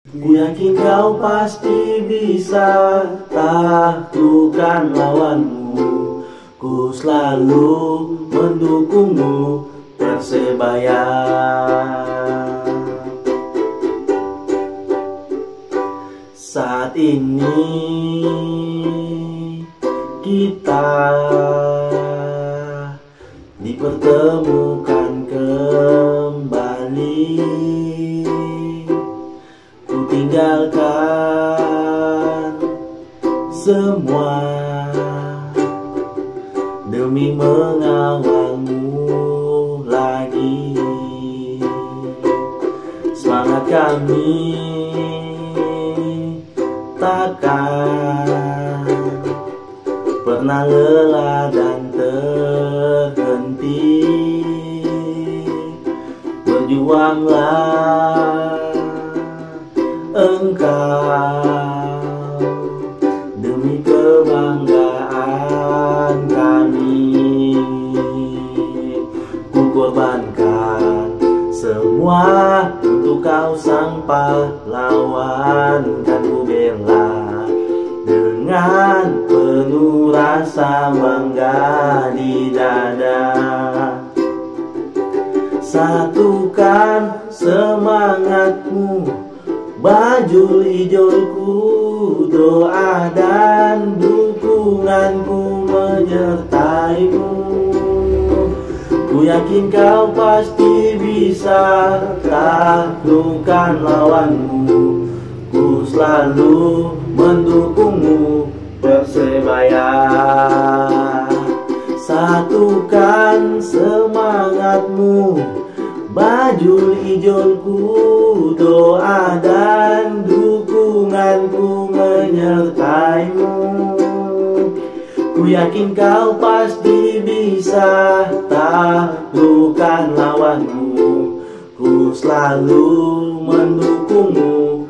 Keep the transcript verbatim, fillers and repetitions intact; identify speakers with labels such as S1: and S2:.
S1: Ku yakin kau pasti bisa taklukkan lawanmu. Ku selalu mendukungmu, Persebaya. Saat ini kita dipertemukan kembali. Ku tinggalkan semua demi mengawalmu lagi. Semangat kami takkan pernah lelah dan terhenti. Berjuanglah engkau demi kebanggaan kami. Ku korbankan semua untuk kau sang pahlawan. Kan ku bela dengan penuh rasa bangga di dada. Satukan semangatmu, baju hijauku, doa dan dukunganku menyertaimu. Ku yakin kau pasti bisa taklukkan lawanmu. Ku selalu mendukungmu, Persebaya. Satukan semangatmu, baju hijauku, doa dan dukunganku menyertaimu. Ku yakin kau pasti bisa taklukkan lawanmu. Ku selalu mendukungmu,